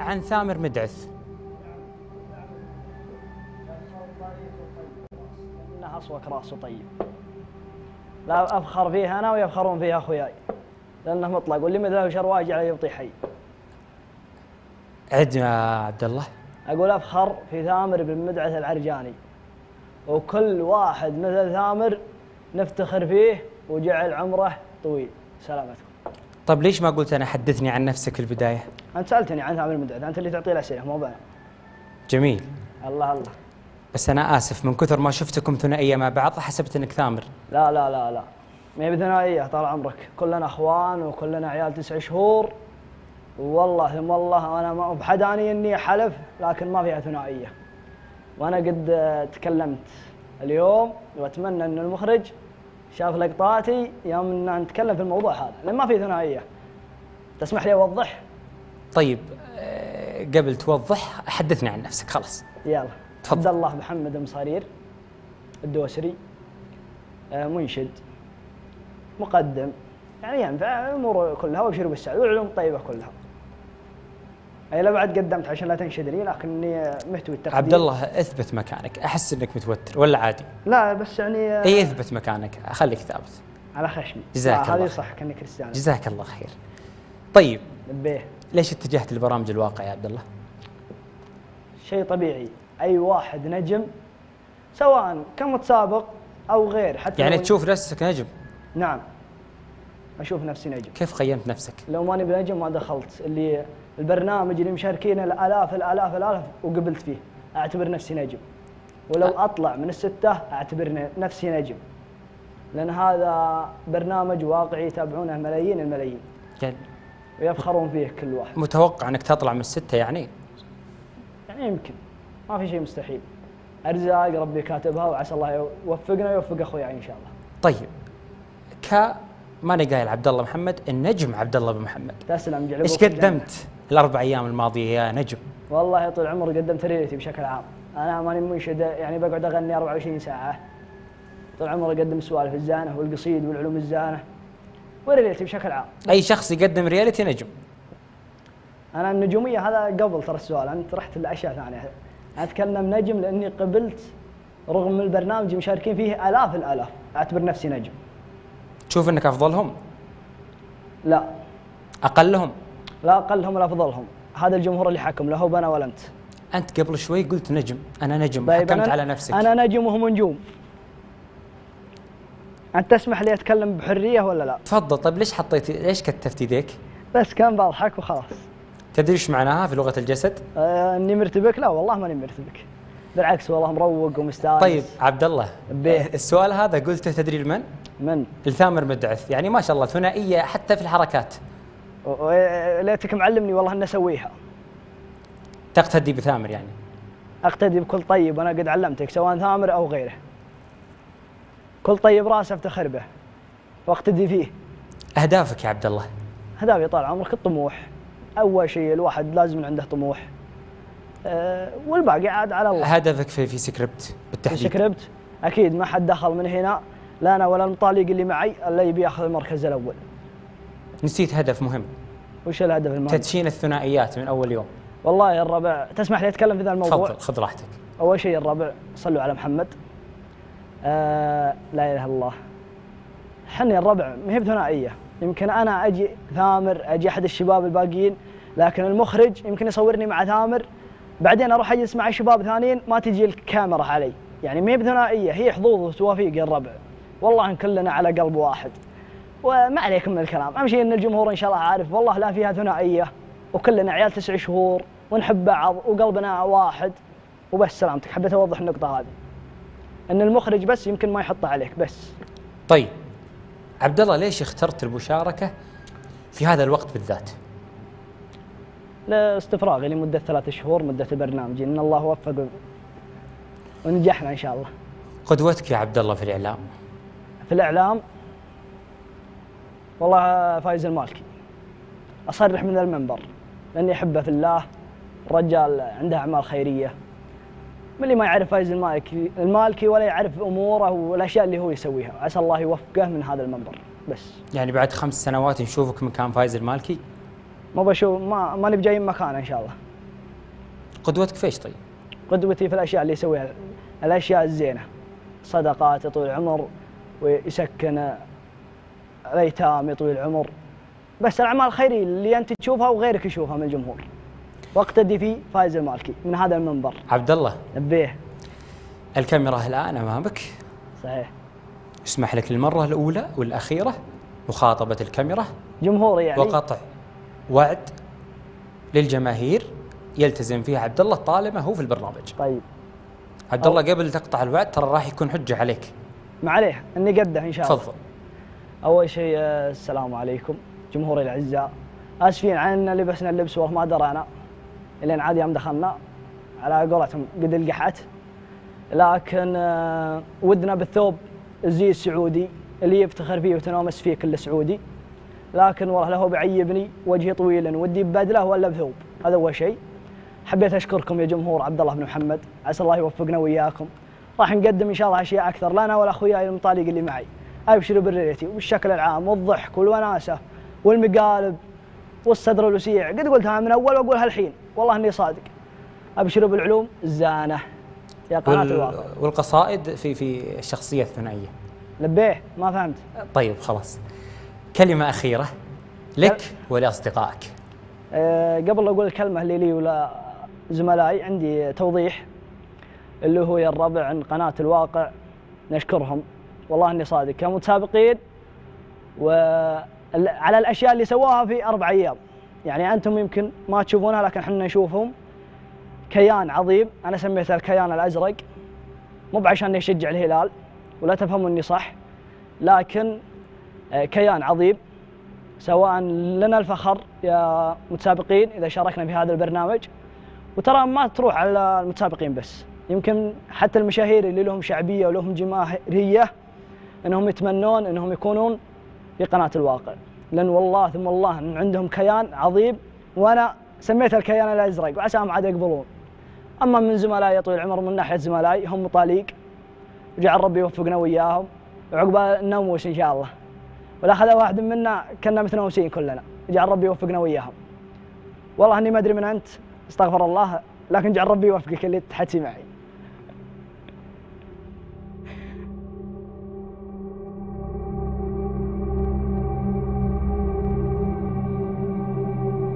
عن ثامر مدعث؟ إنه أصوك راسه طيب، لا أفخر فيه أنا ويفخرون فيه أخوياي، لأنه مطلق واللي مثله شرواج على يبطي حي. عد يا عبد الله. أقول أفخر في ثامر بن مدعث العرجاني، وكل واحد مثل ثامر نفتخر فيه وجعل عمره طويل. سلامتكم. طب ليش ما قلت أنا حدثني عن نفسك في البداية؟ أنت سألتني عن ثامر المدعث، أنت اللي تعطيه الأسئلة مو أنا. جميل. الله الله. بس أنا آسف، من كثر ما شفتكم ثنائية مع بعض حسبت أنك ثامر. لا لا لا لا، ما هي بثنائية طال عمرك، كلنا أخوان وكلنا عيال 9 شهور، والله ثم والله أنا ما بحداني إني حلف، لكن ما فيها ثنائية. وأنا قد تكلمت اليوم، وأتمنى أن المخرج شاف لقطاتي يوم أن نتكلم في الموضوع هذا، لأن ما في ثنائية. تسمح لي أوضح؟ طيب قبل توضح حدثني عن نفسك خلاص. يلا. تفضل. عبد الله محمد مصارير الدوسري، منشد، مقدم، يعني ينفع الأمور كلها وأبشر بالسعد والعلوم الطيبة كلها. أي لا بعد قدمت عشان لا تنشدني، لكني محتوي التقديم. عبد الله اثبت مكانك، أحس أنك متوتر ولا عادي؟ لا بس يعني أي اثبت مكانك، خليك ثابت. على خشمي. جزاك الله هذه خير. صح كأني كريستيانو. جزاك الله خير. طيب نبيه. ليش اتجهت لبرامج الواقع يا عبد الله؟ شيء طبيعي، أي واحد نجم سواء كمتسابق أو غير، حتى يعني لو تشوف نفسك نجم؟ نعم، أشوف نفسي نجم. كيف قيمت نفسك؟ لو ماني بنجم ما دخلت اللي البرنامج اللي مشاركين الآلاف وقبلت فيه، أعتبر نفسي نجم. ولو أطلع من الستة أعتبر نفسي نجم، لأن هذا برنامج واقعي يتابعونه ملايين الملايين يعني ويفخرون فيه كل واحد. متوقع أنك تطلع من الستة يعني يمكن، ما في شيء مستحيل، أرزاق ربي كاتبها، وعسى الله يوفقنا ويوفق أخويا إن شاء الله. طيب ماني قايل عبد الله محمد، النجم عبد الله بن محمد. تسلم جعل ايش أبوك الجنة. قدمت الأربع أيام الماضية يا نجم؟ والله طول عمري قدمت ريلتي بشكل عام، أنا ماني منشد يعني بقعد أغني 24 ساعة. طول عمري أقدم السوالف الزانة والقصيد والعلوم الزانة وريلتي بشكل عام. أي شخص يقدم رياليتي نجم. أنا النجومية هذا قبل ترى السؤال، أنت رحت لأشياء ثانية. أتكلم نجم لأني قبلت رغم البرنامج مشاركين فيه آلاف الآلاف، أعتبر نفسي نجم. تشوف أنك أفضلهم؟ لا أقلهم؟ لا أقلهم ولا أفضلهم، هذا الجمهور اللي حكم، لا هو أنا ولا أنت. أنت قبل شوي قلت نجم، أنا نجم، طيب حكمت على نفسك. أنا نجم وهم نجوم. أنت تسمح لي أتكلم بحرية ولا لا؟ تفضل. طيب ليش كتفت يديك؟ بس كان بضحك وخلاص. تدري ايش معناها في لغة الجسد؟ إني مرتبك؟ لا والله ماني مرتبك، بالعكس والله مروق ومستانس. طيب عبد الله، بيه. السؤال هذا قلته تدري لمن؟ من؟ الثامر مدعث، يعني ما شاء الله ثنائية حتى في الحركات. ليتك معلمني والله أن أسويها. تقتدي بثامر يعني؟ أقتدي بكل طيب، وأنا قد علمتك سواء ثامر أو غيره، كل طيب راسه أفتخر به واقتدي فيه. أهدافك يا عبد الله؟ أهدافي طال عمرك الطموح، أول شيء الواحد لازم عنده طموح، والباقي عاد على الله. هدفك في سكريبت بالتحديد؟ في سكريبت أكيد، ما حد دخل من هنا، لا أنا ولا المطالق اللي معي اللي يبي ياخذ المركز الأول. نسيت هدف مهم. وش الهدف المهم؟ تدشين الثنائيات من أول يوم. والله يا الربع، تسمح لي أتكلم في ذا الموضوع؟ تفضل خذ راحتك. أول شيء الربع صلوا على محمد. لا إله إلا الله. حني الربع ما هي بثنائية، يمكن أنا أجي ثامر، أجي أحد الشباب الباقيين، لكن المخرج يمكن يصورني مع ثامر، بعدين أروح أجلس مع شباب ثانيين ما تجي الكاميرا علي، يعني ما هي بثنائية، هي حظوظ وتوافيق يا الربع، والله إن كلنا على قلب واحد. وما عليكم من الكلام، أهم شيء إن الجمهور إن شاء الله عارف والله لا فيها ثنائية، وكلنا عيال 9 شهور ونحب بعض وقلبنا واحد وبس. سلامتك، حبيت أوضح النقطة هذه، إن المخرج بس يمكن ما يحطها عليك بس. طيب عبد الله، ليش اخترت المشاركة في هذا الوقت بالذات؟ لاستفراغي لمدة 3 شهور مدة البرنامج، إن الله وفق ونجحنا إن شاء الله. قدوتك يا عبد الله في الإعلام؟ في الإعلام والله فايز المالكي، أصرح من المنبر لأني أحبه في الله، الرجال عنده أعمال خيرية، من اللي ما يعرف فايز المالكي ولا يعرف أموره والأشياء اللي هو يسويها، عسى الله يوفقه من هذا المنبر بس. يعني بعد 5 سنوات نشوفك مكان فايز المالكي؟ ما بشوف، ما نبي جايين مكانه إن شاء الله. قدوتك في ايش طيب؟ قدوتي في الاشياء اللي يسويها، الاشياء الزينه، صدقات يطول العمر ويسكن الايتام يطول العمر، بس الاعمال الخيريه اللي انت تشوفها وغيرك يشوفها من الجمهور، واقتدي فيه فايز المالكي من هذا المنبر. عبد الله نبيه. الكاميرا الان امامك، صحيح. اسمح لك للمره الاولى والاخيره مخاطبه الكاميرا جمهوري يعني. وقطع وعد للجماهير يلتزم فيها عبد الله طالما هو في البرنامج. طيب عبد الله قبل تقطع الوعد ترى راح يكون حجه عليك. ما عليه اني قده ان شاء الله. تفضل. اول شيء السلام عليكم جمهوري الاعزاء، اسفين عن ان لبسنا اللبس والله ما درينا لين عاد يوم دخلنا على قولتهم قد القحت، لكن ودنا بالثوب الزي السعودي اللي يفتخر فيه وتنامس فيه كل سعودي، لكن والله له بعيبني وجهي طويل ودي ببدله ولا بثوب. هذا اول شيء. حبيت اشكركم يا جمهور عبد الله بن محمد، عسى الله يوفقنا وياكم. راح نقدم ان شاء الله اشياء اكثر لنا ولاخوياي المطالق اللي معي، ابشروا بالريتي وبالشكل العام والضحك والوناسه والمقالب والصدر الوسيع، قد قلتها من اول واقولها الحين والله اني صادق. ابشروا بالعلوم الزانه يا قناه الواقع. والقصائد في الشخصيه الثنائيه. لبيه ما فهمت. طيب خلاص، كلمه اخيره لك ولاصدقائك. قبل لا اقول الكلمه اللي لي ولا زملائي عندي توضيح، اللي هو يا الربع عن قناه الواقع نشكرهم والله اني صادق كمتسابقين وعلى الاشياء اللي سواها في 4 أيام. يعني انتم يمكن ما تشوفونها لكن احنا نشوفهم. كيان عظيم، انا سميته الكيان الازرق مو بعشان يشجع الهلال ولا تفهموني صح، لكن كيان عظيم سواء لنا الفخر يا متسابقين اذا شاركنا في هذا البرنامج. وترى ما تروح على المتسابقين بس، يمكن حتى المشاهير اللي لهم شعبيه ولهم جماهيريه انهم يتمنون انهم يكونون في قناه الواقع، لان والله ثم الله ان عندهم كيان عظيم، وانا سميته الكيان الازرق وعساهم عاد يقبلون. اما من زملائي يا طويل العمر من ناحيه زملائي هم مطاليق، وجعل ربي يوفقنا وياهم وعقبال الناموس ان شاء الله، ولا اخذ واحد منا كنا متناوسين كلنا، جعل ربي يوفقنا وياهم. والله اني ما ادري من انت استغفر الله، لكن جعل ربي يوفقك اللي تحكي معي.